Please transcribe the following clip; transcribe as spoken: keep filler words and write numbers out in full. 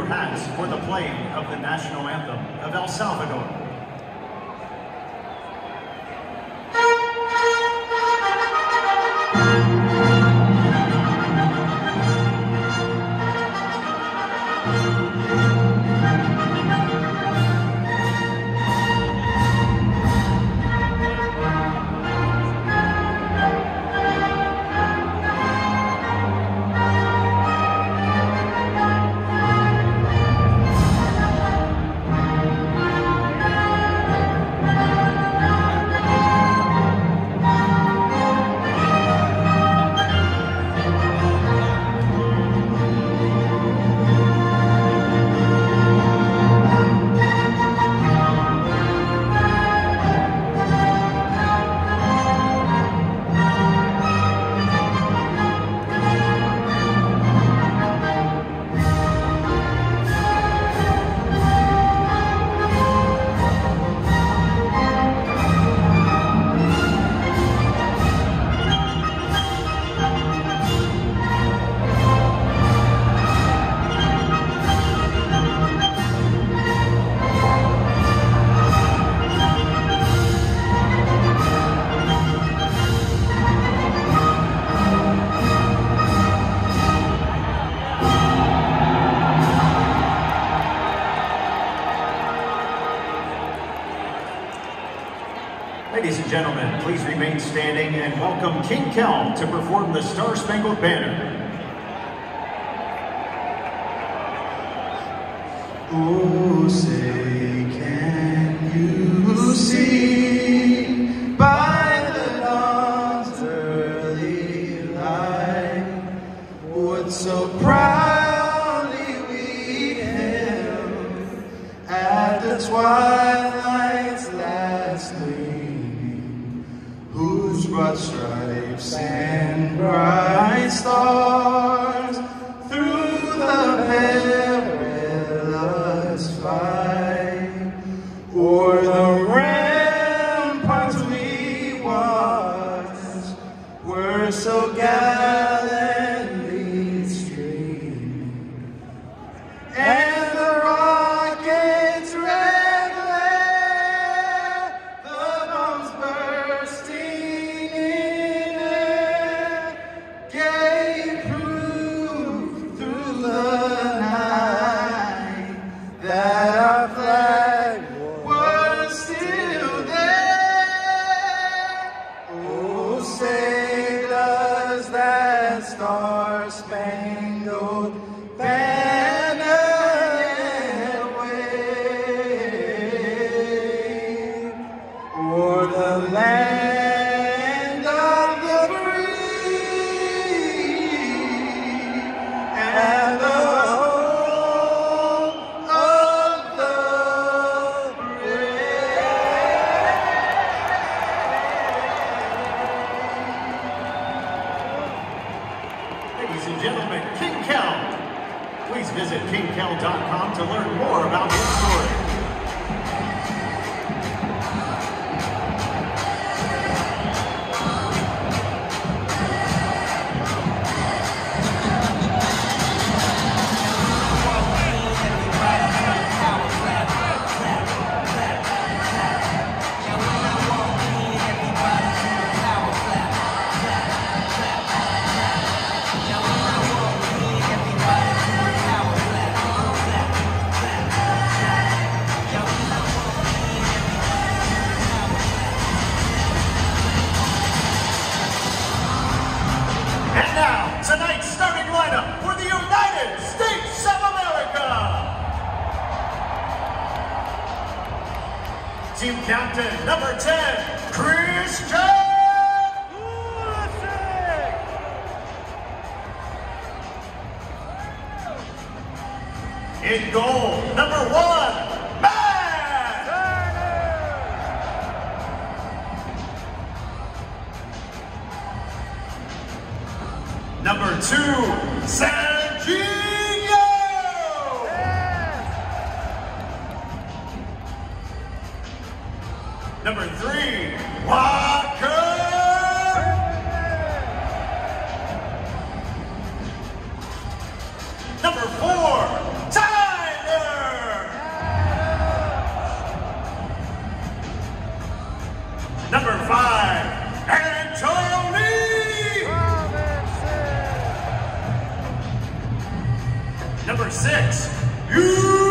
hats for the playing of the national anthem of El Salvador. Ladies and gentlemen, please remain standing and welcome King Kel to perform the Star Spangled Banner. Oh, say, can you see by the dawn's early light what so proudly we hailed at the twilight's last gleaming, whose broad stripes and bright stars through the perilous fight o'er the ramparts we watched were so gallantly streaming, and the rocket's red glare, the bombs bursting in air, gave proof through the night that our flag was still there. Oh, say does that star-spangled banner yet wave o'er the land of the free and the home of the brave. Ladies and gentlemen, King Kel. Please visit king kel dot com to learn more about his story. And now, tonight's starting lineup for the United States of America. Team captain number ten, Christian Pulisic. In goal, number one, Matt Turner. Number two, Serginho. Number three, Walker. Number four, Ty. Number six, you